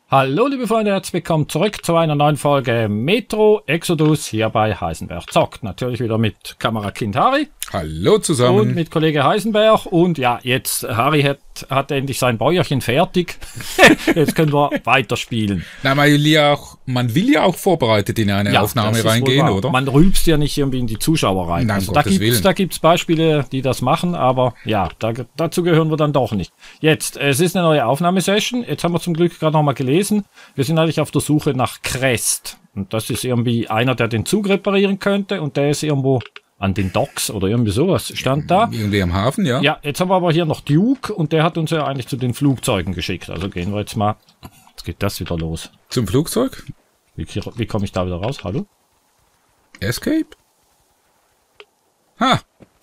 Hallo liebe Freunde, herzlich willkommen zurück zu einer neuen Folge Metro Exodus hier bei Heisenberg zockt. Natürlich wieder mit Kamerakind Harry. Hallo zusammen. Und mit Kollege Heisenberg. Und ja, jetzt Harry hat endlich sein Bäuerchen fertig. Jetzt können wir weiterspielen. Na, man will ja auch vorbereitet in eine Aufnahme reingehen, oder? Man rülpst ja nicht irgendwie in die Zuschauer rein. Nein, also da gibt's Beispiele, die das machen, aber ja, dazu gehören wir dann doch nicht. Jetzt, es ist eine neue Aufnahmesession. Jetzt haben wir zum Glück gerade nochmal gelesen. Wir sind eigentlich auf der Suche nach Crest. Und das ist irgendwie einer, der den Zug reparieren könnte. Und der ist irgendwo an den Docks oder irgendwie sowas stand da. Irgendwie am Hafen, ja. Ja, jetzt haben wir aber hier noch Duke und der hat uns ja eigentlich zu den Flugzeugen geschickt. Also gehen wir jetzt mal. Jetzt geht das wieder los. Zum Flugzeug? Wie komme ich da wieder raus? Hallo? Escape? Ha!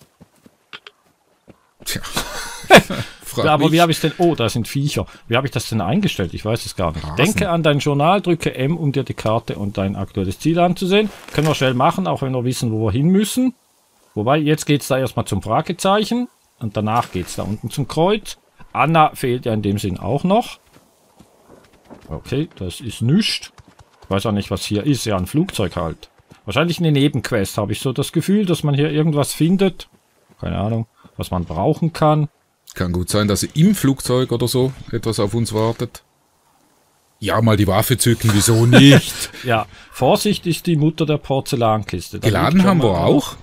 Tja. Ja, aber wie habe ich denn... Oh, da sind Viecher. Wie habe ich das denn eingestellt? Ich weiß es gar nicht. Rasen. Denke an dein Journal, drücke M, um dir die Karte und dein aktuelles Ziel anzusehen. Können wir schnell machen, auch wenn wir wissen, wo wir hin müssen. Wobei, jetzt geht es da erstmal zum Fragezeichen. Und danach geht es da unten zum Kreuz. Anna fehlt ja in dem Sinn auch noch. Okay, das ist nichts. Ich weiß auch nicht, was hier ist. Ja, ein Flugzeug halt. Wahrscheinlich eine Nebenquest, habe ich so das Gefühl, dass man hier irgendwas findet. Keine Ahnung, was man brauchen kann. Kann gut sein, dass im Flugzeug oder so etwas auf uns wartet. Ja, mal die Waffe zücken, wieso nicht? Ja, Vorsicht ist die Mutter der Porzellankiste. Da Geladen haben wir auch.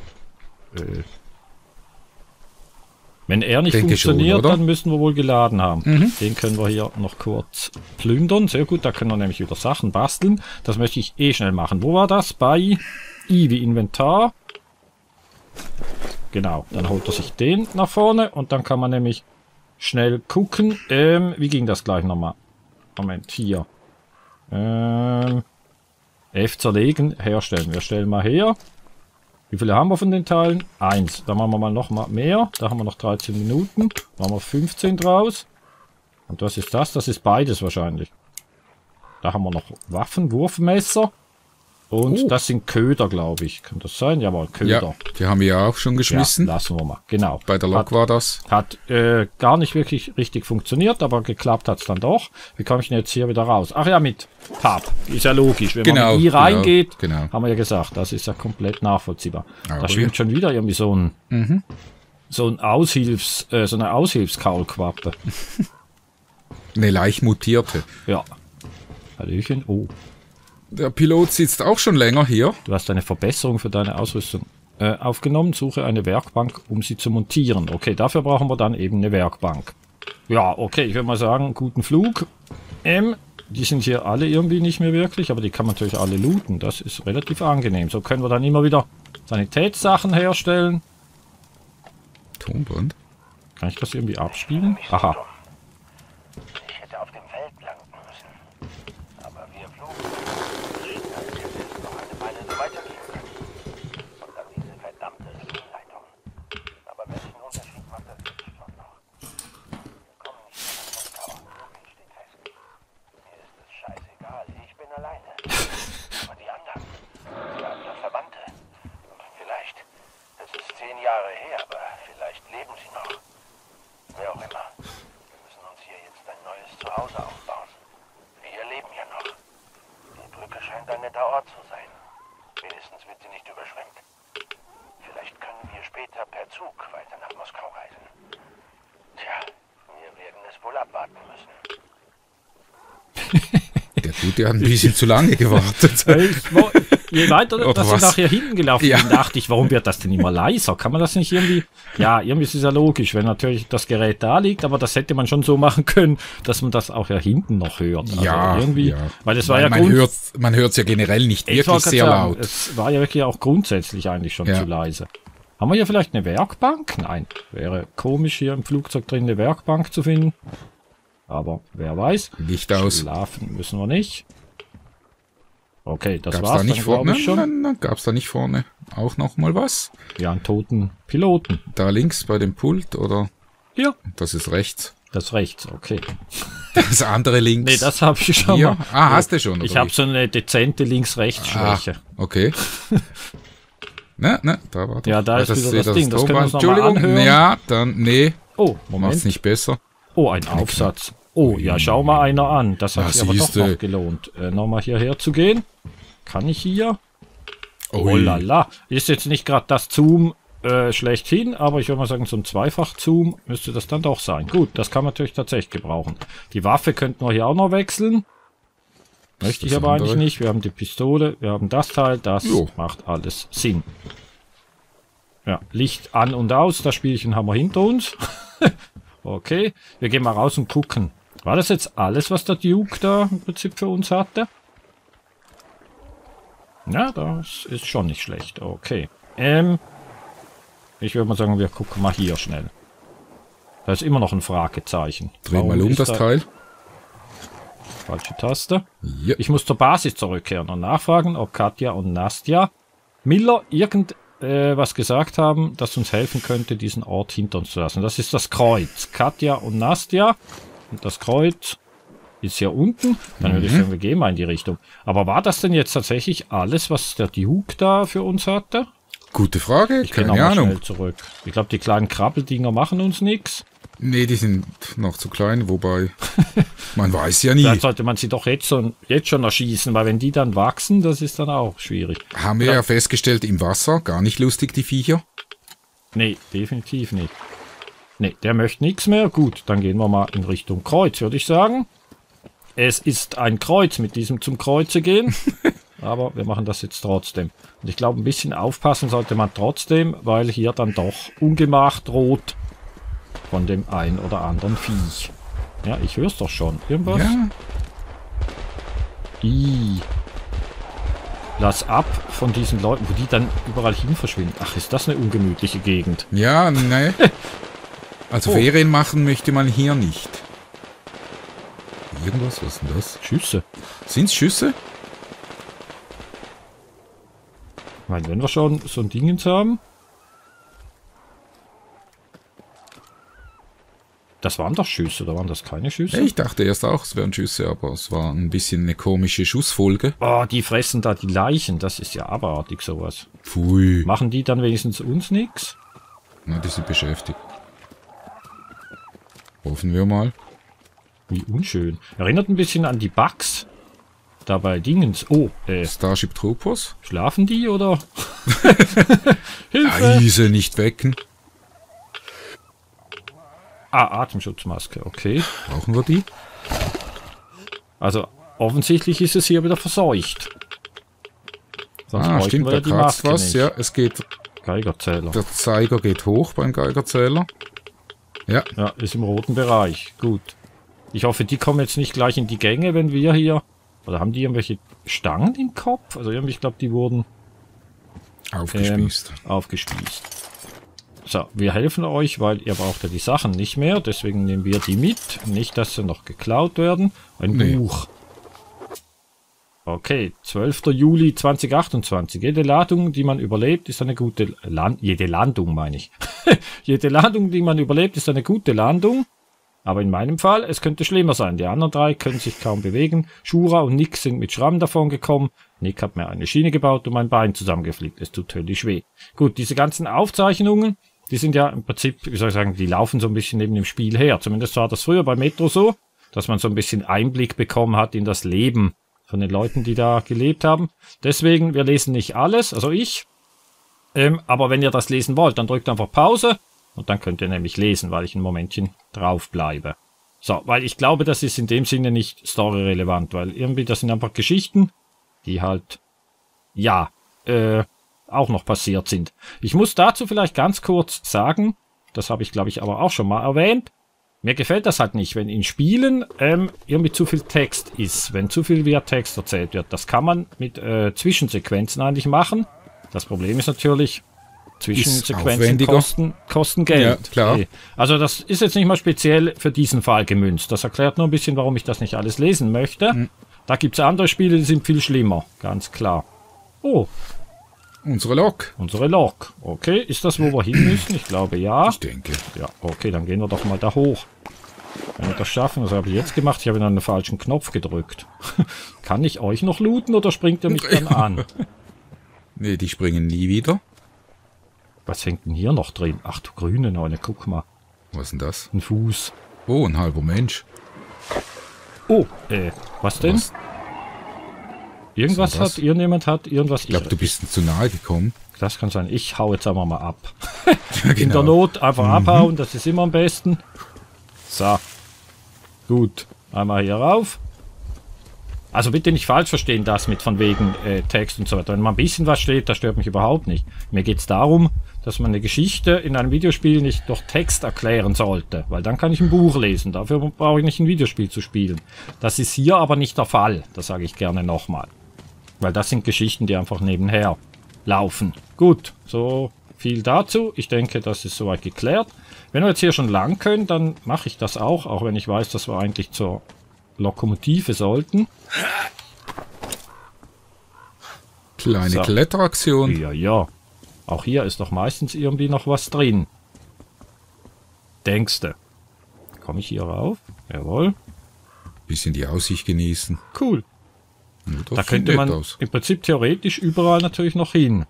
Wenn er nicht funktioniert, schon, dann müssen wir wohl geladen haben. Den können wir hier noch kurz plündern. Sehr gut, da können wir nämlich wieder Sachen basteln. Das möchte ich eh schnell machen. Wo war das? Bei I wie Inventar. Genau, dann holt er sich den nach vorne und dann kann man nämlich schnell gucken. Wie ging das gleich nochmal? Moment, hier. F zerlegen, herstellen. Wir stellen mal her. Wie viele haben wir von den Teilen? 1. Da machen wir mal noch mal mehr. Da haben wir noch 13 Minuten. Machen wir 15 draus. Und was ist das? Das ist beides wahrscheinlich. Da haben wir noch Waffen, Wurfmesser. Und das sind Köder, glaube ich. Kann das sein? Jawohl, Köder. Ja, die haben wir ja auch schon geschmissen. Ja, lassen wir mal. Genau. Bei der Lok war das. Hat gar nicht wirklich richtig funktioniert, aber geklappt hat es dann doch. Wie komme ich denn jetzt hier wieder raus? Ach ja, mit Tab. Ist ja logisch. Wenn man mit I reingeht, haben wir ja gesagt, das ist ja komplett nachvollziehbar. Aber da schwimmt schon wieder irgendwie so ein so eine Aushilfskaulquappe. Eine leicht mutierte. Ja. Hallöchen. Oh. Der Pilot sitzt auch schon länger hier. Du hast eine Verbesserung für deine Ausrüstung aufgenommen. Suche eine Werkbank, um sie zu montieren. Okay, dafür brauchen wir dann eben eine Werkbank. Ja, okay, ich würde mal sagen, guten Flug. Die sind hier alle irgendwie nicht mehr wirklich, aber die kann man natürlich alle looten. Das ist relativ angenehm. So können wir dann immer wieder Sanitätssachen herstellen. Tonband? Kann ich das irgendwie abspielen? Aha. Ich hätte auf dem Feld landen müssen. Aber wir flogen. Noch eine Weile so weitergehen können. Und dann diese verdammte Leitung. Aber welchen Unterschied macht das jetzt schon noch? Wir kommen nicht mehr nach Moskau. So viel steht fest. Mir ist es scheißegal. Ich bin alleine. Aber die anderen, sie haben da Verwandte. Vielleicht, es ist 10 Jahre her, aber vielleicht leben sie noch. Wer auch immer. Wir müssen uns hier jetzt ein neues Zuhause aufbauen. Wir leben ja noch. Die Brücke scheint ein netter Ort zu sein. Wenigstens wird sie nicht überschwemmt. Vielleicht können wir später per Zug weiter nach Moskau reisen. Tja, wir werden es wohl abwarten müssen. Der Gute hat ein bisschen zu lange gewartet. Je weiter dass ich nachher hinten gelaufen bin, dachte ich, warum wird das denn immer leiser? Kann man das nicht irgendwie... Ja, irgendwie ist es ja logisch, wenn natürlich das Gerät da liegt, aber das hätte man schon so machen können, dass man das auch ja hinten noch hört. Also ja, irgendwie, ja. Weil es war ja man hört es ja generell nicht wirklich sehr laut. Es war ja wirklich auch grundsätzlich eigentlich schon zu leise. Haben wir hier vielleicht eine Werkbank? Nein, wäre komisch hier im Flugzeug drin eine Werkbank zu finden. Aber wer weiß. Licht aus. Schlafen müssen wir nicht. Okay, das gab's war's da nicht dann, vorne? ich schon. Gab's da nicht vorne auch noch mal was? Ja, einen toten Piloten. Da links bei dem Pult, oder? Ja. Das ist rechts. Das ist rechts, okay. Das andere links. Nee, das habe ich schon mal. Ah, hast du schon, oder? Ich habe so eine dezente Links-Rechts-Schwäche. Okay. Ne, da war doch. Ja, da ist wieder das Ding, das können wir uns Entschuldigung, noch mal anhören. ja, dann, nee. Oh, Moment. Macht's nicht besser. Oh, ein Aufsatz. Oh, ja, schau mal einer an. Das hat Na, sich aber doch siehste. noch gelohnt. Nochmal hierher zu gehen. Kann ich hier? Ui. Oh lala. Ist jetzt nicht gerade das Zoom schlechthin, aber ich würde mal sagen, so ein Zweifach-Zoom müsste das dann doch sein. Gut, das kann man natürlich tatsächlich gebrauchen. Die Waffe könnten wir hier auch noch wechseln. Möchte ich das aber andere? eigentlich nicht. Wir haben die Pistole, wir haben das Teil, das Jo. macht alles Sinn. Ja, Licht an und aus, das Spielchen haben wir hinter uns. Okay, wir gehen mal raus und gucken. War das jetzt alles, was der Duke da im Prinzip für uns hatte? Ja, das ist schon nicht schlecht. Okay. Ich würde mal sagen, wir gucken mal hier schnell. Da ist immer noch ein Fragezeichen. Dreh mal Warum um ist das da- Teil. Falsche Taste. Ja. Ich muss zur Basis zurückkehren und nachfragen, ob Katja und Nastja Miller was gesagt haben, das uns helfen könnte, diesen Ort hinter uns zu lassen. Das ist das Kreuz. Katja und Nastja. Und das Kreuz ist hier unten. Dann würde ich sagen, wir gehen mal in die Richtung. Aber war das denn jetzt tatsächlich alles, was der Duke da für uns hatte? Gute Frage, Ich gehe keine nochmal Ahnung. schnell zurück. Ich glaube, die kleinen Krabbeldinger machen uns nichts. Nee, die sind noch zu klein, wobei man weiß ja nie. Vielleicht sollte man sie doch jetzt schon erschießen, weil wenn die dann wachsen, das ist dann auch schwierig. Haben wir ja festgestellt, im Wasser, gar nicht lustig, die Viecher. Nee, definitiv nicht. Nee, der möchte nichts mehr. Gut, dann gehen wir mal in Richtung Kreuz, würde ich sagen. Es ist ein Kreuz, mit diesem zum Kreuze gehen. Aber wir machen das jetzt trotzdem. Und ich glaube, ein bisschen aufpassen sollte man trotzdem, weil hier dann doch Ungemach droht von dem ein oder anderen Viech. Ja, ich höre es doch schon. Irgendwas? Ja, Lass ab von diesen Leuten, wo die dann überall hin verschwinden. Ach, ist das eine ungemütliche Gegend. ja, ne. Also Oh. Ferien machen möchte man hier nicht. Irgendwas, was ist denn das? Schüsse. Sind's Schüsse? Ich meine, wenn wir schon so ein Dingens haben. Das waren doch Schüsse, oder waren das keine Schüsse? Ich dachte erst auch, es wären Schüsse, aber es war ein bisschen eine komische Schussfolge. Oh, die fressen da die Leichen. Das ist ja abartig, sowas. Pfui. Machen die dann wenigstens uns nichts? Na, die sind beschäftigt. Hoffen wir mal. Wie unschön. Erinnert ein bisschen an die Bugs. Da bei Dingens. Oh, Starship Troopers. schlafen die oder? Hilfe! Eise nicht wecken. Ah, Atemschutzmaske, okay. Brauchen wir die? Also, offensichtlich ist es hier wieder verseucht. Sonst Ah, bräuchten stimmt, wir da ja die kratzt Maske was. nicht. Ja, es geht. Geigerzähler. Der Zeiger geht hoch beim Geigerzähler. Ja, Ja, ist im roten Bereich. Gut. Ich hoffe, die kommen jetzt nicht gleich in die Gänge, wenn wir hier... Oder haben die irgendwelche Stangen im Kopf? Also irgendwie, ich glaube, die wurden aufgespießt. aufgespießt. So, wir helfen euch, weil ihr braucht ja die Sachen nicht mehr. Deswegen nehmen wir die mit. Nicht, dass sie noch geklaut werden. Ein Nee. Buch. Okay, 12. Juli 2028. Jede Ladung, die man überlebt, ist eine gute Jede Landung, meine ich. Jede Landung, die man überlebt, ist eine gute Landung. Aber in meinem Fall, es könnte schlimmer sein. Die anderen drei können sich kaum bewegen. Shura und Nick sind mit Schrammen davon gekommen. Nick hat mir eine Schiene gebaut und mein Bein zusammengeflickt. Es tut höllisch weh. Gut, diese ganzen Aufzeichnungen, die sind ja im Prinzip, wie soll ich sagen, die laufen so ein bisschen neben dem Spiel her. Zumindest war das früher bei Metro so, dass man so ein bisschen Einblick bekommen hat in das Leben von den Leuten, die da gelebt haben. Deswegen, wir lesen nicht alles, also ich. Aber wenn ihr das lesen wollt, dann drückt einfach Pause und dann könnt ihr nämlich lesen, weil ich ein Momentchen drauf bleibe. So, weil ich glaube, das ist in dem Sinne nicht storyrelevant, weil irgendwie das sind einfach Geschichten, die halt, ja, auch noch passiert sind. Ich muss dazu vielleicht ganz kurz sagen, das habe ich glaube ich aber auch schon mal erwähnt, mir gefällt das halt nicht, wenn in Spielen irgendwie zu viel Text ist, wenn zu viel via Text erzählt wird. Das kann man mit Zwischensequenzen eigentlich machen. Das Problem ist natürlich, Zwischensequenzen kosten Geld. Ja, klar. Okay. Also das ist jetzt nicht mal speziell für diesen Fall gemünzt. Das erklärt nur ein bisschen, warum ich das nicht alles lesen möchte. Da gibt es andere Spiele, die sind viel schlimmer, ganz klar. Oh, Unsere Lok. unsere Lok. Okay, ist das, wo wir hin müssen? Ich glaube, ja. Ich denke. Ja, okay, dann gehen wir doch mal da hoch. Wenn wir das schaffen, was habe ich jetzt gemacht? Ich habe einen falschen Knopf gedrückt. Kann ich euch noch looten oder springt ihr mich dann an? Nee, die springen nie wieder. Was hängt denn hier noch drin? Ach du grüne Neune, guck mal. Was ist denn das? Ein Fuß. Oh, ein halber Mensch. Oh, was denn? Was? Irgendwas Was war das? hat, irgendjemand hat irgendwas... Ich glaube, du bist zu nahe gekommen. Das kann sein. Ich hau jetzt einfach mal ab. Ja, In der Not einfach abhauen, das ist immer am besten. So. Gut. Einmal hier rauf. Also bitte nicht falsch verstehen, das mit von wegen Text und so weiter. Wenn mal ein bisschen was steht, das stört mich überhaupt nicht. Mir geht es darum, dass man eine Geschichte in einem Videospiel nicht durch Text erklären sollte. Weil dann kann ich ein Buch lesen. Dafür brauche ich nicht ein Videospiel zu spielen. Das ist hier aber nicht der Fall. Das sage ich gerne nochmal. Weil das sind Geschichten, die einfach nebenher laufen. Gut, so viel dazu. Ich denke, das ist soweit geklärt. Wenn wir jetzt hier schon lang können, dann mache ich das auch wenn ich weiß, dass wir eigentlich zur Lokomotive sollten. Kleine So. Kletteraktion. Ja. Auch hier ist doch meistens irgendwie noch was drin. Denkste. Komme ich hier rauf? Jawohl. Bisschen die Aussicht genießen. Cool. Ja, das Da sieht könnte nett man aus. im Prinzip theoretisch überall natürlich noch hin.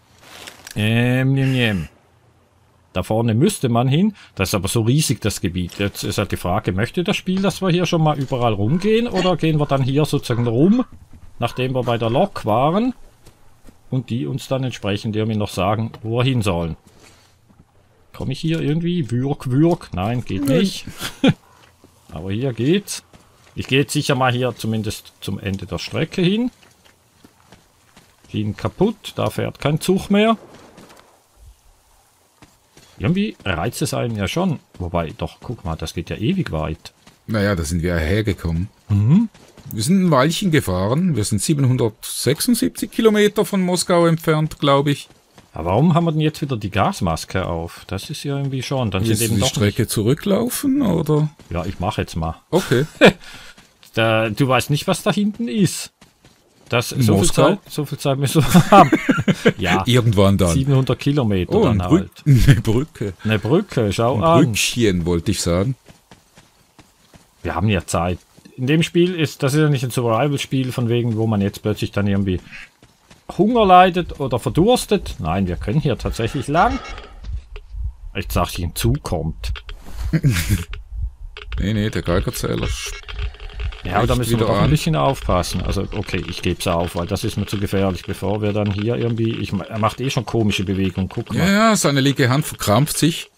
Da vorne müsste man hin. Das ist aber so riesig, das Gebiet. Jetzt ist halt die Frage, möchte das Spiel, dass wir hier schon mal überall rumgehen? Oder gehen wir dann hier sozusagen rum, nachdem wir bei der Lok waren? Und die uns dann entsprechend irgendwie noch sagen, wo wir hin sollen. Komme ich hier irgendwie? Würg? Nein, geht nicht. Aber hier geht's. Ich gehe jetzt sicher mal hier zumindest zum Ende der Strecke hin. Schienen kaputt, da fährt kein Zug mehr. Irgendwie reizt es einen ja schon. Wobei, doch, guck mal, das geht ja ewig weit. Naja, da sind wir hergekommen. Wir sind ein Weilchen gefahren. Wir sind 776 Kilometer von Moskau entfernt, glaube ich. Aber warum haben wir denn jetzt wieder die Gasmaske auf? Das ist ja irgendwie schon. Dann Willst sind du eben die doch Strecke zurücklaufen, oder? nicht. Ja, ich mache jetzt mal. Okay. Du weißt nicht, was da hinten ist. Moskau? So viel Zeit müssen wir haben. Ja, Irgendwann dann. 700 Kilometer Oh, dann halt. eine Brücke. Eine Brücke, schau Ein an. Brückchen, wollte ich sagen. Wir haben ja Zeit. In dem Spiel das ist ja nicht ein Survival-Spiel von wegen, wo man jetzt plötzlich dann irgendwie Hunger leidet oder verdurstet. Nein, wir können hier tatsächlich lang. Ich sag, ein Zug kommt. Nee, der Geigerzähler. Ja, aber da müssen wir wieder doch ein an. bisschen aufpassen. Also, okay, ich gebe es auf, weil das ist mir zu gefährlich, bevor wir dann hier irgendwie... Er macht eh schon komische Bewegungen, guck mal. Ja, seine linke Hand verkrampft sich.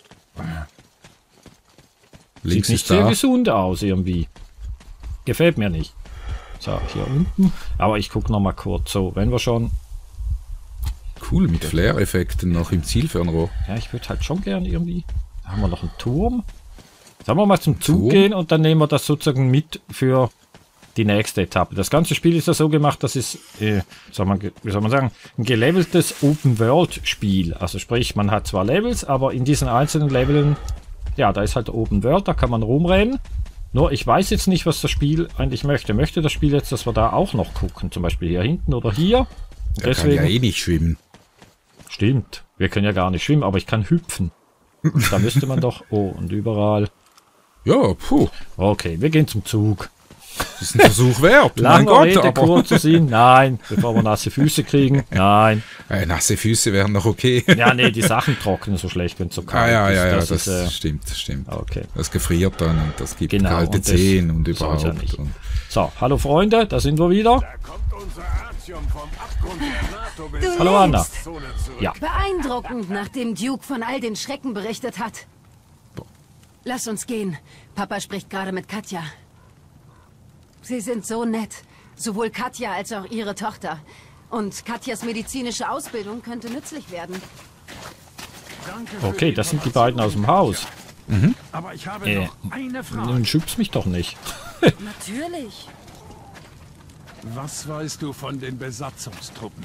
Sieht Links nicht ist sehr da. gesund aus irgendwie. Gefällt mir nicht. So, hier unten. Aber ich gucke noch mal kurz so, wenn wir schon... Cool, mit Flare-Effekten noch im Zielfernrohr. Ja, ich würde halt schon gern irgendwie... Da haben wir noch einen Turm. Sagen wir mal zum Zug Turm? gehen und dann nehmen wir das sozusagen mit für die nächste Etappe. Das ganze Spiel ist ja so gemacht, das ist, wie soll man sagen, ein geleveltes Open-World-Spiel. Also sprich, man hat zwar Levels, aber in diesen einzelnen Leveln, ja, da ist halt Open World, da kann man rumrennen. Nur, ich weiß jetzt nicht, was das Spiel eigentlich möchte. Möchte das Spiel jetzt, dass wir da auch noch gucken? Zum Beispiel hier hinten oder hier? Und Der kann ja eh nicht schwimmen. Stimmt, wir können ja gar nicht schwimmen, aber ich kann hüpfen. Da müsste man doch... Oh, und überall... Ja, puh. Okay, wir gehen zum Zug. Das ist ein Versuch wert. Mein Lange Gott, Rede, aber kurzer Sinn. Nein, bevor wir nasse Füße kriegen. Nein. nasse Füße wären noch okay. Ja, nee, die Sachen trocknen so schlecht, wenn es so kalt Ja, ist. das stimmt. Okay, Das gefriert dann und das gibt Genau, kalte und das Zehen und soll's überhaupt. ja nicht. Und so, hallo Freunde, da sind wir wieder. Da kommt unser Artyom vom Abgrund der NATO Hallo Anna. Zone zurück. Ja. Beeindruckend, nachdem Duke von all den Schrecken berichtet hat. Lass uns gehen. Papa spricht gerade mit Katja. Sie sind so nett. Sowohl Katja als auch ihre Tochter. Und Katjas medizinische Ausbildung könnte nützlich werden. Danke für Okay, die das sind die beiden aus dem Haus. Aber ich habe noch eine Frage. Nun schubst mich doch nicht. Natürlich. Was weißt du von den Besatzungstruppen?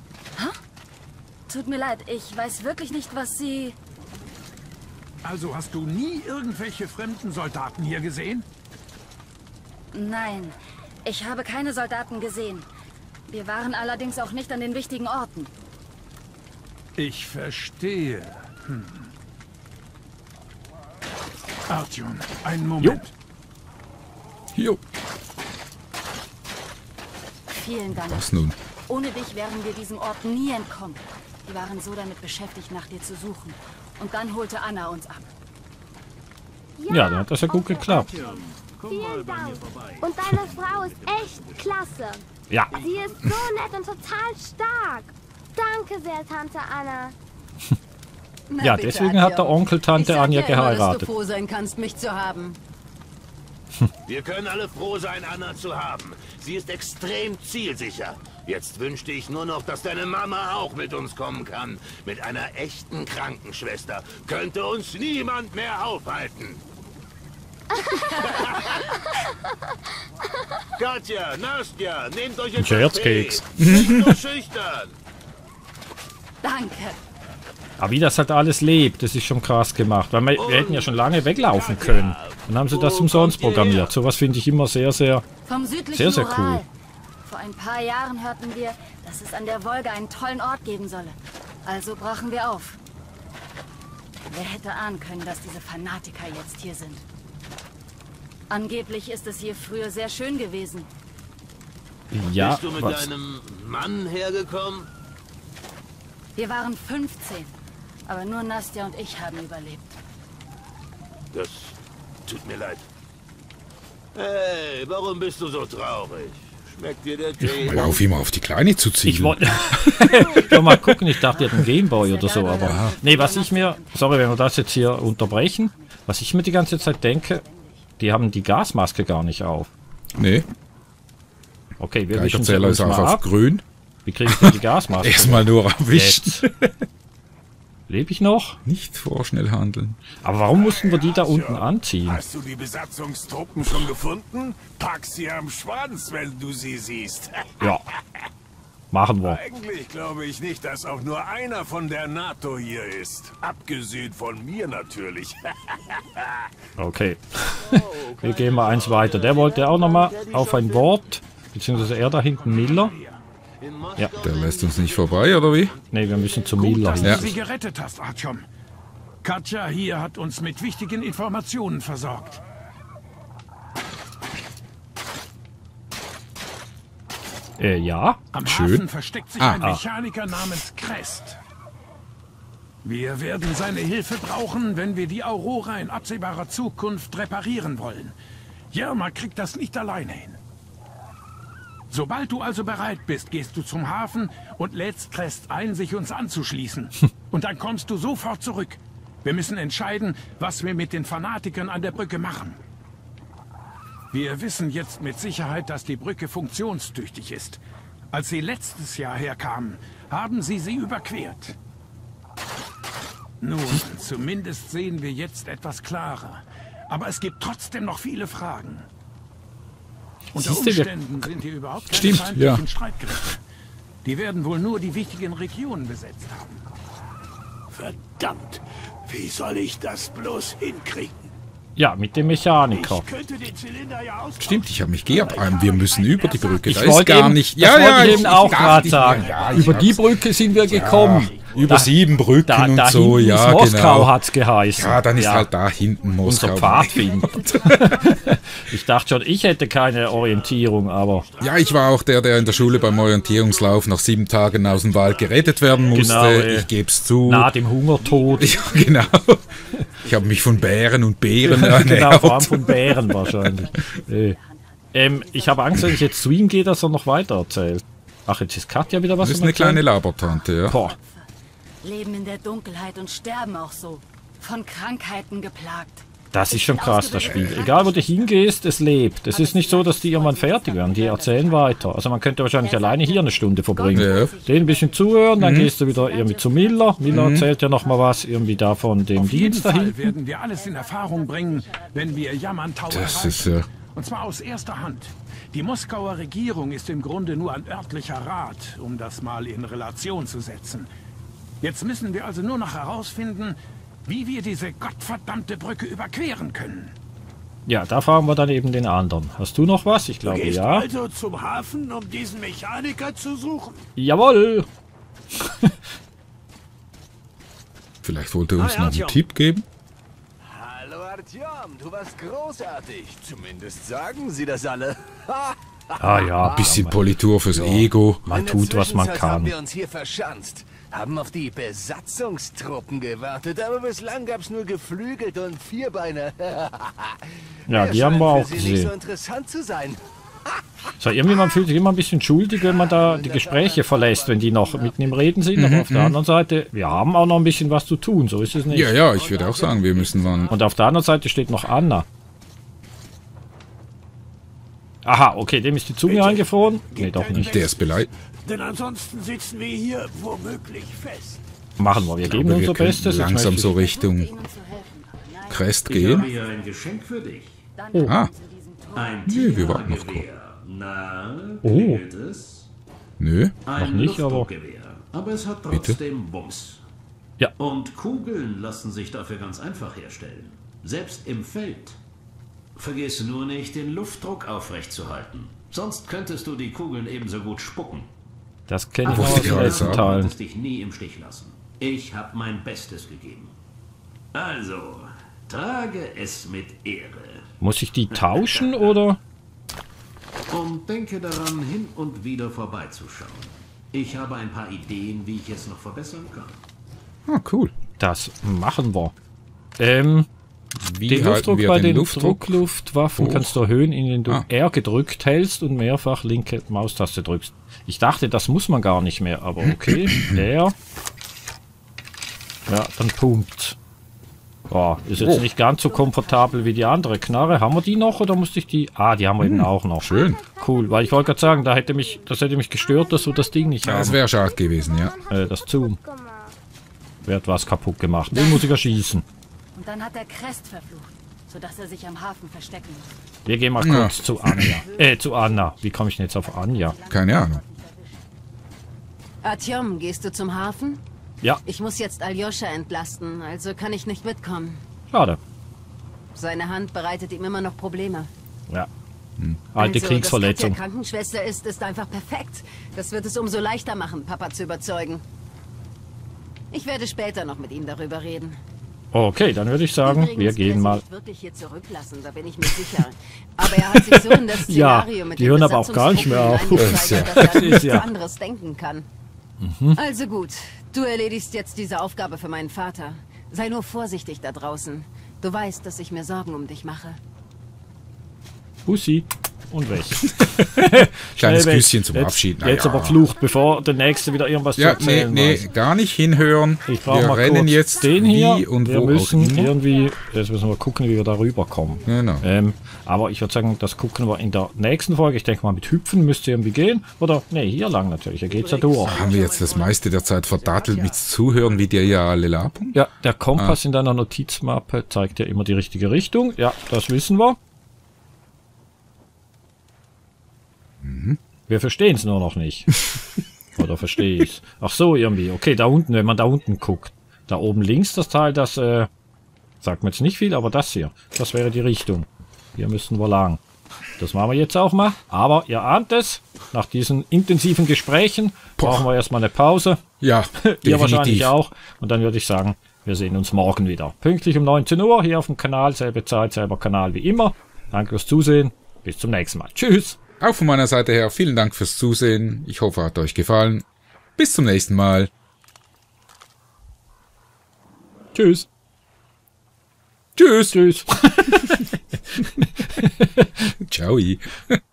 Tut mir leid, ich weiß wirklich nicht, was Sie... Also hast du nie irgendwelche fremden Soldaten hier gesehen? Nein, ich habe keine Soldaten gesehen. Wir waren allerdings auch nicht an den wichtigen Orten. Ich verstehe. Artyom, einen Moment. hier, Vielen Dank. was nun? Ohne dich wären wir diesem Ort nie entkommen. Wir waren so damit beschäftigt, nach dir zu suchen. Und dann holte Anna uns ab. Ja, dann hat das ja gut geklappt. mal Vielen bei mir Dank. vorbei. Und deine Frau ist echt klasse. Ja, Sie ist so nett und total stark. Danke sehr, Tante Anna. Na ja, bitte, deswegen hat der Adjon. Onkel Ich Tante sag Anja ja immer, dass geheiratet. du froh sein kannst, mich zu haben. Wir können alle froh sein, Anna zu haben. Sie ist extrem zielsicher. Jetzt wünschte ich nur noch, dass deine Mama auch mit uns kommen kann. Mit einer echten Krankenschwester könnte uns niemand mehr aufhalten. Katja, Nastja, nehmt euch etwas Scherzkeks. Tee. Nicht so schüchtern. Danke. Aber wie das halt alles lebt, das ist schon krass gemacht. Weil wir hätten ja schon lange weglaufen können. Dann haben sie das umsonst programmiert. Sowas finde ich immer sehr, sehr... Vom südlichen Sehr, sehr Ural. cool. Vor ein paar Jahren hörten wir, dass es an der Wolga einen tollen Ort geben solle. Also brachen wir auf. Wer hätte ahnen können, dass diese Fanatiker jetzt hier sind? Angeblich ist es hier früher sehr schön gewesen. Ja, Bist du mit was? deinem Mann hergekommen? Wir waren 15, aber nur Nastja und ich haben überlebt. Das tut mir leid. Hey, warum bist du so traurig? Schmeckt dir der Tee? Mal auf, immer auf die Kleine zu ziehen. Ich wollte ja, mal gucken, ich dachte, ihr habt einen Gameboy oder so, aber... Nee, was ich mir... Sorry, wenn wir das jetzt hier unterbrechen. Was ich mir die ganze Zeit denke, die haben die Gasmaske gar nicht auf. Nee, Okay, wir wischen sie Geigerzähler uns ist auch mal auf ab. grün. Wie kriege ich denn die Gasmaske? Erstmal nur erwischt. Lebe ich noch? Nicht vorschnell handeln. Aber warum mussten wir die da unten anziehen? Hast du die Besatzungstruppen schon gefunden? Pack sie am Schwanz, wenn du sie siehst. Ja. Machen wir. Eigentlich glaube ich nicht, dass auch nur einer von der NATO hier ist. Abgesehen von mir natürlich. Okay. Wir gehen mal eins weiter. Der wollte auch nochmal auf ein Wort. Beziehungsweise er da hinten, Miller. Ja. Der lässt uns nicht vorbei, oder wie? Ne, wir müssen zu Gut, Miller dass hin. du sie gerettet hast, Artyom. Katja hier hat uns mit wichtigen Informationen versorgt. Ja. Am Schön. Hafen versteckt sich ein Mechaniker namens Crest. Wir werden seine Hilfe brauchen, wenn wir die Aurora in absehbarer Zukunft reparieren wollen. Jerma kriegt das nicht alleine hin. Sobald du also bereit bist, gehst du zum Hafen und lädst Crest ein, sich uns anzuschließen. Und dann kommst du sofort zurück. Wir müssen entscheiden, was wir mit den Fanatikern an der Brücke machen. Wir wissen jetzt mit Sicherheit, dass die Brücke funktionstüchtig ist. Als sie letztes Jahr herkamen, haben sie überquert. Nun, zumindest sehen wir jetzt etwas klarer. Aber es gibt trotzdem noch viele Fragen. Unter Siehst du, wir- Umständen sind hier überhaupt keine Stimmt, feindlichen ja. Streitkräfte. Die werden wohl nur die wichtigen Regionen besetzt haben. Verdammt, wie soll ich das bloß hinkriegen? Ja, mit dem Mechaniker. Könnte den Zylinder ja aus. Stimmt, ich habe mich geabreimt. Wir müssen über die Brücke. Ich Da ist wollte gar eben, nicht... das wollte ich eben auch darf gerade nicht sagen. mehr. Ja, Über ich die hab's- Brücke sind wir gekommen. Über 7 Brücken Da und so, hinten ja, ist Moskau genau. hat's geheißen. Ja, dann ist halt da hinten Moskau. unser Pfadfinder. Ich dachte schon, ich hätte keine Orientierung, aber Ja, ich war auch der in der Schule beim Orientierungslauf nach 7 Tagen aus dem Wald gerettet werden musste. Genau, ich geb's zu. nah dem Hungertod. Ja, genau. Ich habe mich von Bären und Beeren ernährt. Genau, vor allem von Bären wahrscheinlich. Ich habe Angst, wenn ich jetzt zu ihm gehe, dass er noch weiter erzählt. Ach, jetzt ist Katja wieder was Das ist am eine Erzählen? kleine Labertante, ja. Boah, Leben in der Dunkelheit und sterben auch so. Von Krankheiten geplagt. das ist schon krass, das Spiel. Egal, wo du hingehst, es lebt. Es ist nicht so, dass die irgendwann fertig werden. Die erzählen weiter. Also man könnte wahrscheinlich alleine hier eine Stunde verbringen. Ja. Den ein bisschen zuhören, dann gehst du wieder irgendwie zu Miller. Miller erzählt ja noch mal was irgendwie da von dem Auf jeden Dienst Fall dahin. werden wir alles in Erfahrung bringen, wenn wir Yamantau Das erreichen. ist ja... Und zwar aus erster Hand. Die Moskauer Regierung ist im Grunde nur ein örtlicher Rat, um das mal in Relation zu setzen. Jetzt müssen wir also nur noch herausfinden, wie wir diese gottverdammte Brücke überqueren können. Ja, da fragen wir dann eben den anderen. Hast du noch was? Ich glaube ja. also zum Hafen, um diesen Mechaniker zu suchen? Jawohl! Vielleicht wollte er uns Hi, noch einen Artyom. Tipp geben. Hallo Artyom, du warst großartig. Zumindest sagen sie das alle. Ah ja, Bisschen Politur fürs Ego. man In der tut, was man Zwischenzeit haben kann. wir uns hier verschanzt. haben auf die Besatzungstruppen gewartet, aber bislang gab's nur Geflügelt und Vierbeiner. Ja, die haben wir auch für sie nicht gesehen. so interessant zu sein. So, irgendwie man fühlt sich immer ein bisschen schuldig, wenn man da die Gespräche verlässt, wenn die noch mitten im Reden sind. Aber auf der anderen Seite, wir haben auch noch ein bisschen was zu tun, so ist es nicht. Ja, ja, ich würde auch sagen, wir müssen wann. Und auf der anderen Seite steht noch Anna. Aha, okay, dem ist die Zunge eingefroren. Nee, doch nicht. Der ist beleidigt. Denn ansonsten sitzen wir hier womöglich fest. Machen wir, wir geben Aber unser wir können Bestes. Jetzt langsam möchte so ich- Richtung Ihnen zu helfen, aber nein, Crest Ich habe gehen. hier ein Geschenk für dich. dann Oh. Ah, zu diesem Tor. Ein Nee, wir warten noch Tigergewehr. Na, Oh. klingelt es? nö. Ein nicht, aber- Luftdruckgewehr. Aber es hat Bitte? trotzdem Wumms. Ja. Und Kugeln lassen sich dafür ganz einfach herstellen. Selbst im Feld. Vergiss nur nicht, den Luftdruck aufrechtzuhalten. Sonst könntest du die Kugeln ebenso gut spucken. Das kenne ich Wollte noch aus ich den gerade letzten sagen. Du Teilen. konntest dich nie im Stich lassen. Ich habe mein Bestes gegeben. Also, trage es mit Ehre. Muss ich die tauschen oder? Und denke daran, hin und wieder vorbeizuschauen. Ich habe ein paar Ideen, wie ich es noch verbessern kann. Ah, cool. Das machen wir. Wie Den halten Luftdruck wir bei den den Luftdruck? Druckluftwaffen hoch? kannst du erhöhen, indem du Ah. R gedrückt hältst und mehrfach linke Maustaste drückst. Ich dachte, das muss man gar nicht mehr, aber okay. R. Ja, dann pumpt. Boah, ist jetzt Oh. nicht ganz so komfortabel wie die andere Knarre. Haben wir die noch oder musste ich die? Ah, die haben wir eben auch noch. Schön. Cool, weil ich wollte gerade sagen, das hätte mich gestört, dass wir das Ding nicht Das haben. wäre schade gewesen, ja. Das Zoom. Guck mal. Wer hat was kaputt gemacht? Den muss ich erschießen. Und dann hat er Crest verflucht, sodass er sich am Hafen verstecken muss. Wir gehen mal Ja. kurz zu Anja. Zu Anna. Wie komme ich denn jetzt auf Anja? Keine Ahnung. Artyom, gehst du zum Hafen? Ja, Ich muss jetzt Aljoscha entlasten, also kann ich nicht mitkommen. schade. Seine Hand bereitet ihm immer noch Probleme. Ja. Alte also, Kriegsverletzung. Dass Katja Krankenschwester ist einfach perfekt. Das wird es umso leichter machen, Papa zu überzeugen. Ich werde später noch mit ihm darüber reden. Okay, dann würde ich sagen, Übrigens wir will er gehen sie mal. nicht wirklich hier zurücklassen, da bin ich mir sicher. Aber er hat sich so in das Ja, Szenario mit die den hören aber auch gar nicht mehr auf. Besatzungstruppen eingesteigert, dass er an nichts Ja. anderes denken kann. Also gut, du erledigst jetzt diese Aufgabe für meinen Vater. Sei nur vorsichtig da draußen. Du weißt, dass ich mir Sorgen um dich mache. Bussi und weg. Kleines Schnell weg. Küsschen zum jetzt, Abschied. Na Jetzt ja. aber flucht, bevor der Nächste wieder irgendwas zu Ja, nee, erzählen nee, weiß. gar nicht hinhören. Ich brauche Wir mal rennen kurz jetzt den hier. wie und wir wo müssen auch immer. irgendwie, jetzt müssen wir gucken, wie wir da rüberkommen. Genau. Aber ich würde sagen, das gucken wir in der nächsten Folge. Ich denke mal, mit Hüpfen müsste irgendwie gehen. Oder, nee, hier lang natürlich. Hier geht's ja durch. Haben wir jetzt das meiste der Zeit verdattelt mit Zuhören, wie dir ja alle labern? Ja, der Kompass in deiner Notizmappe zeigt ja immer die richtige Richtung. Ja, das wissen wir. Wir verstehen es nur noch nicht. Oder verstehe ich? Ach so, irgendwie. Okay, da unten, wenn man da unten guckt. Da oben links das Teil, das sagt mir jetzt nicht viel, aber das hier, das wäre die Richtung. Hier müssen wir lang. Das machen wir jetzt auch mal. Aber ihr ahnt es, nach diesen intensiven Gesprächen brauchen wir erstmal eine Pause. Ja, Ihr wahrscheinlich definitiv. auch. Und dann würde ich sagen, wir sehen uns morgen wieder. Pünktlich um 19 Uhr hier auf dem Kanal. Selbe Zeit, selber Kanal wie immer. Danke fürs Zusehen. Bis zum nächsten Mal. Tschüss. Auch von meiner Seite her vielen Dank fürs Zusehen. Ich hoffe, hat euch gefallen. Bis zum nächsten Mal. Tschüss. Tschüss. Tschüss. Ciao.